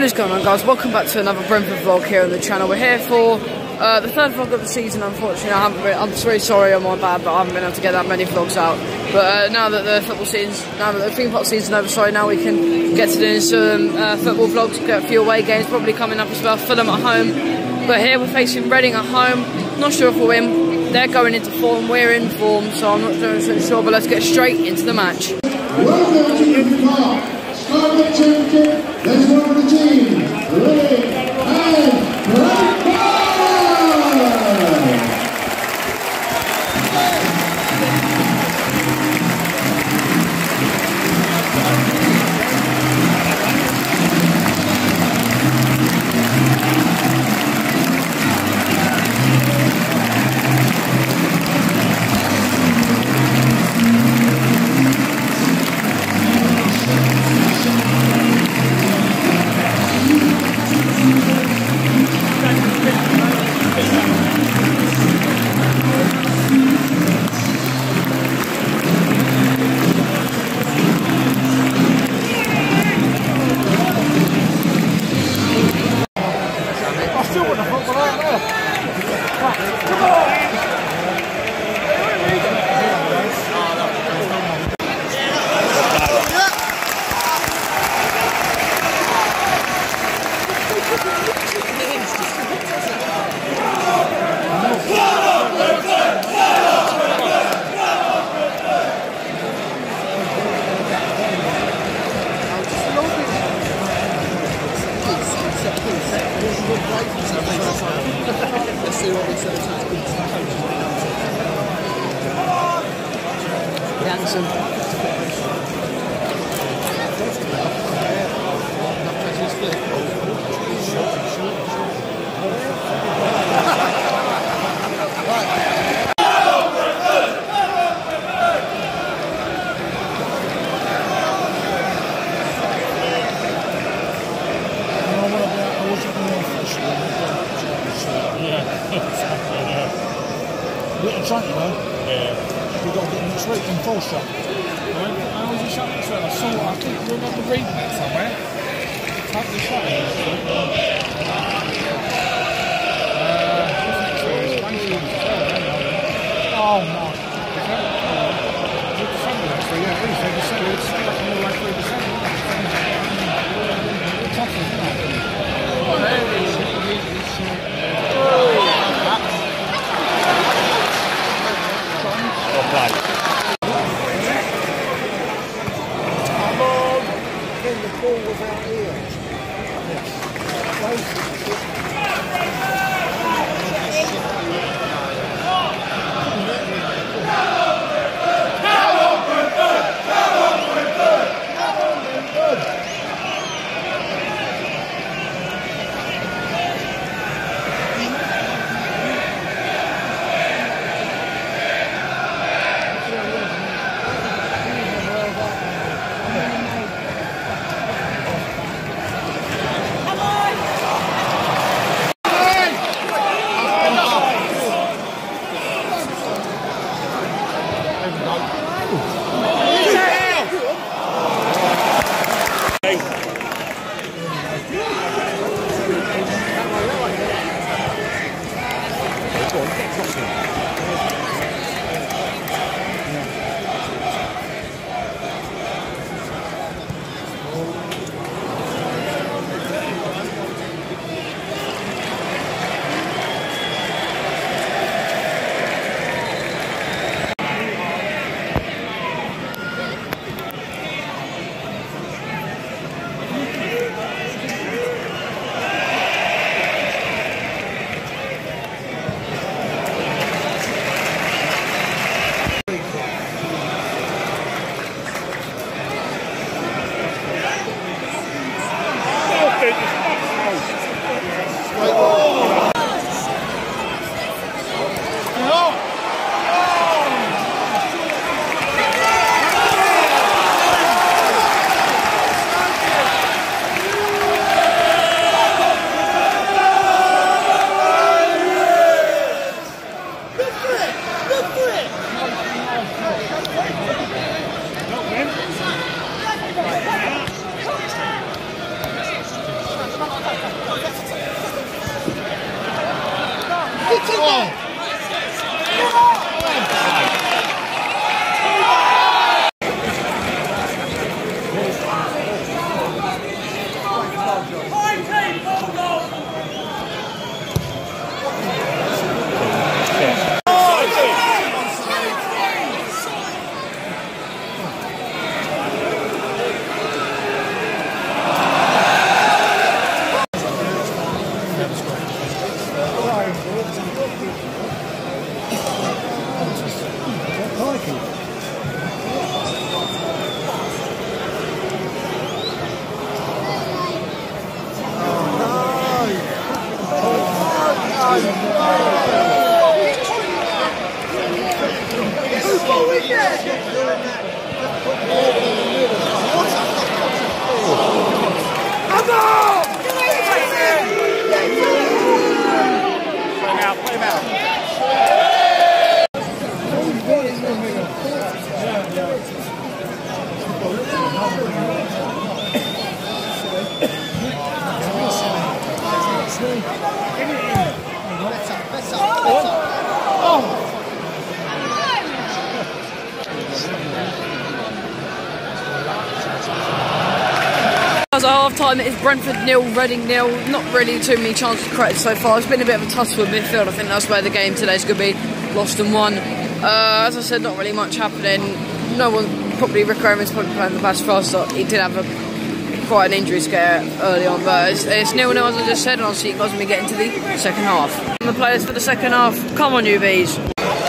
What is going on, guys? Welcome back to another Brentford vlog here on the channel. We're here for the third vlog of the season. Unfortunately, I'm very sorry on my bad, but I haven't been able to get that many vlogs out. But now that the theme park season's over, sorry, now we can get to doing some football vlogs. Get a few away games probably coming up as well. Fulham at home, but here we're facing Reading at home. Not sure if we'll win. They're going into form. We're in form, so I'm not really sure. But let's get straight into the match. Welcome to Brentford Park. Championship-19. Let's welcome the team. Ready and Brentford! We got to get next week in full shot. How was the shot next week? I think you remember reading it somewhere. Type the shot. Oh no. December actually, yeah, it is. December, it's still like more like 3%. Tough, isn't it? The ball was out here. As a half time, it is Brentford 0, Reading 0. Not really too many chances created so far. It's been a bit of a tussle with midfield. I think that's where the game today is going to be lost and won. As I said, not really much happening. No one, probably Rick Owens probably playing the best for us. He did have quite an injury scare early on, but it's 0-0 as I just said, and I'll see you guys when we get into the second half. The players for the second half, come on you bees.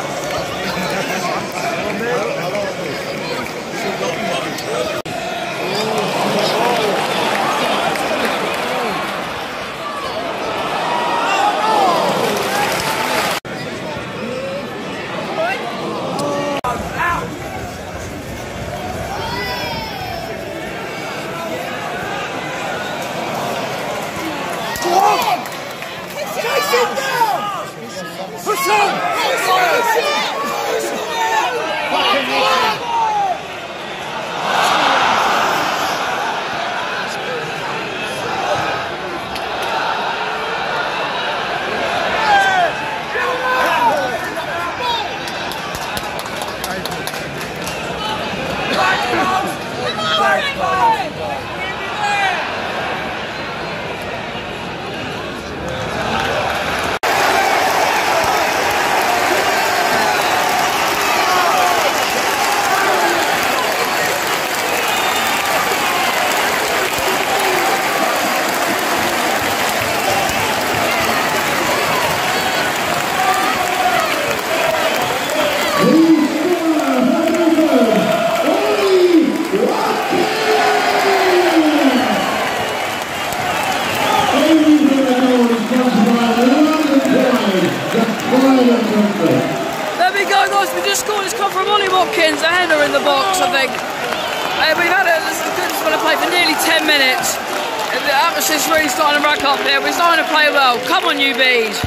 A header in the box, I think. We've had this one to play for nearly 10 minutes. The atmosphere's really starting to rack up here. We're starting to play well. Come on, you bees.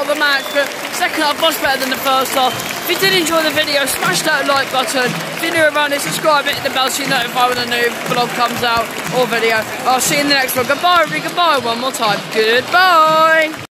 of the match, but second half much better than the first half. If you did enjoy the video, smash that like button. If you're new around it, subscribe, hit the bell so you're notified when a new vlog comes out or video. I'll see you in the next vlog. Goodbye, everybody. Goodbye one more time. Goodbye.